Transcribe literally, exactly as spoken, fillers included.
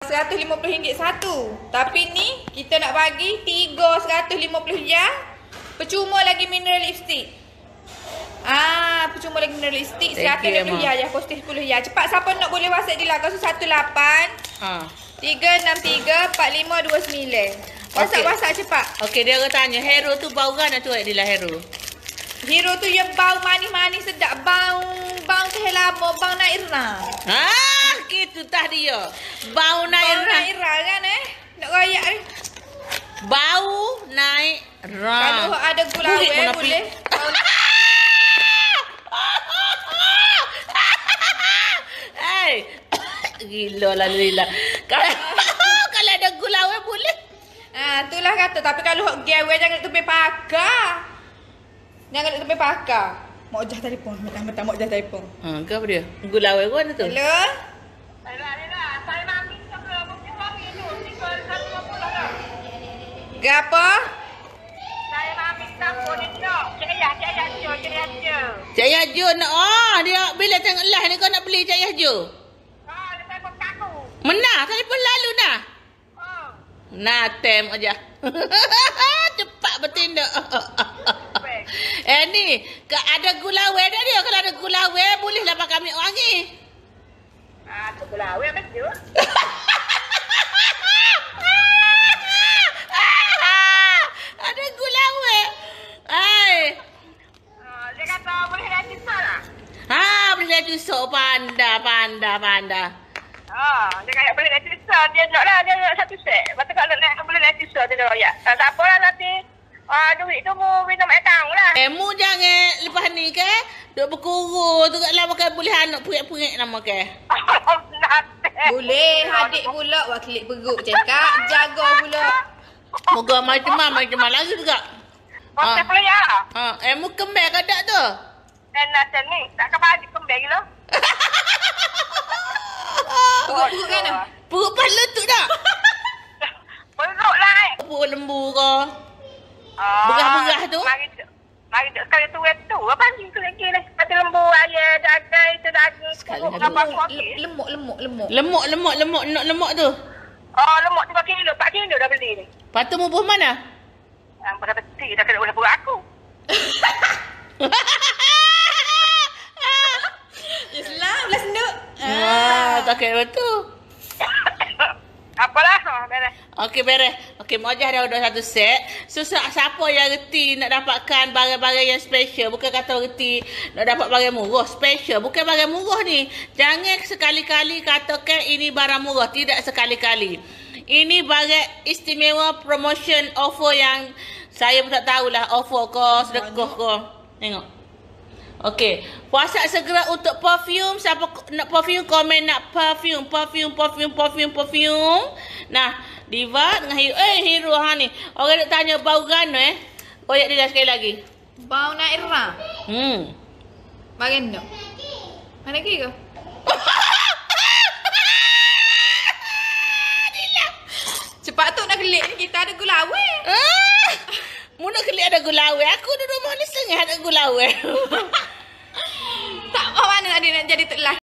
seratus lima puluh ringgit satu. Tapi ni kita nak bagi tiga seratus lima puluh ya. Percuma lagi mineral lipstick. Ah, percuma lagi mineral lipstick seratus lima puluh ya, ya kosting sepuluh ya. Cepat siapa nak boleh WhatsApp Dila kosong satu lapan ha tiga enam tiga empat lima dua sembilan. WhatsApp okay. WhatsApp cepat. Okey, dia orang tanya hero tu bau kan nak cuak Dila hero. Hero tu yang bau manis-manis sedap, bau bau teh lama, bau Naira. Ah, gitu tah dia. Bau Naira. Bau Naira kan eh? Nak royak ni. Bau Naira. Kalau ada gula boleh. boleh. Hey. Gila lah Lila. Kalau kalau ada gula boleh. Ah, itulah kata, tapi kalau hok gawe jangan tepi pakar. Jangan nak tepi pakar. Mak jah telefon, mentang-mentang mak jah telefon. Ha, ke apa dia? Gula we kan tu? Hello. Hello, Lila. Saya nak minta ke bukti suami tu, tinggal seratus lima puluh dah. Gapo? Saya nak minta pun dia. Cik Yah, Cik Yah Jo, Cik Yah Jo. Cik Yah Jo nak, oh dia bila tengok live ni kau nak beli Cik Yah Jo? Ha, dia telefon kat aku. Menang, telefon lalu dah. Oh. Nah, tem aja. Cepat bertindak. Eh ni, ada gula we dah dia. Kalau ada gula we, bolehlah pakai ambil wangi. Ah, tu gula we betul. Ada gula we. Ai. Ah, dia kata boleh dah cisa lah. Ha, boleh jusuk panda, panda, panda. Ah, dia kata boleh dah cisa. Dia nak lah, dia nak satu set. Lepas tu kalau nak boleh dah cisa, dia nak royak. Ah, tak apalah nanti. Ah, duit tu mu minum account lah. Eh, mu jangan lepas ni ke, duk berkuru tu kat lama ke boleh anak perik-perik nama ke? Boleh, adik pula wakil perut cakap, jaga pula. Moga macam-macam macam lagi juga. Macam pula ya. Ha, eh mu kembang ke tak tu? Dan nasi ni, tak kena bagi kembang gila. Perut-perut kan? Perut pala tu tak? Perut lah eh. Perut lembu ke? Ah, Berah-berah tu? Mari mari tu sekali tu tu. Apa ni tu lagi ni? Seperti lembu ayam, daging, itu daging. Sekali Lemuk, ada apa Lemuk, okey. lemuk, lemuk, lemuk. Lemuk, lemuk, lemuk, nak lemuk tu. Oh, lemuk tiga kilo, empat kilo dah beli ni. Lepas tu mu buah mana? Yang pada peti dah kena boleh buat aku. Islam belah senduk. Ah, tak kira betul. Apalah, oh, beres. Okey, beres. Okey, Mak Jah dah order satu set. So, siapa yang reti nak dapatkan barang-barang yang special. Bukan kata reti nak dapat barang murah. Special. Bukan barang murah ni. Jangan sekali-kali katakan ini barang murah. Tidak sekali-kali. Ini barang istimewa promotion offer yang saya pun tak tahulah offer ke, sedekah ke. Tengok. Okey. WhatsApp segera untuk perfume. Siapa nak perfume, komen nak perfume. Perfume, perfume, perfume, perfume. Nah, Diva dengan Hero. Eh, Hero ha ni. Orang nak tanya bau gano eh. Koyak dia sekali lagi. Bau Naira. Hmm. Bagian tu. Mana lagi ke? Cepat tu nak kelik ni, kita ada gula awe. Ah, mu nak kelik ada gulawe. Aku duduk rumah ni setengah ada gulawe. Tak apa mana adik nak jadi tok lelaki.